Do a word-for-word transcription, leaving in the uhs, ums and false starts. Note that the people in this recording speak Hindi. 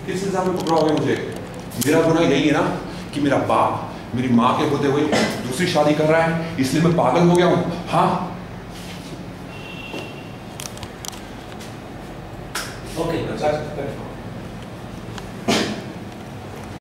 किस हिसाब में पकड़ाओगे मुझे? मेरा गुनाह यही है ना कि मेरा बाप मेरी माँ के होते हुए दूसरी शादी कर रहा है, इसलिए मैं पागल हो गया हूँ। हाँ ओके,